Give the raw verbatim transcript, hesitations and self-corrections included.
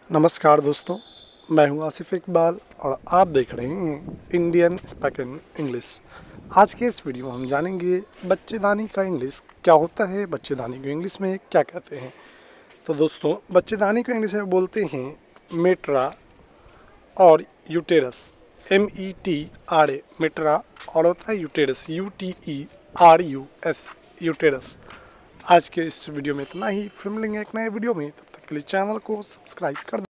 नमस्कार दोस्तों, मैं हूं आसिफ इकबाल और आप देख रहे हैं इंडियन स्पोकन इंग्लिश। आज के इस वीडियो में हम जानेंगे बच्चेदानी का इंग्लिश क्या होता है, बच्चेदानी को इंग्लिश में क्या कहते हैं। तो दोस्तों, बच्चेदानी को इंग्लिश में बोलते हैं मेट्रा और uterus. M E T R A metra और होता है uterus, U T E R U S, uterus. आज के इस वीडियो में इतना ही। फिर मिलेंगे एक नए वीडियो में, तब तक के लिए चैनल को सब्सक्राइब कर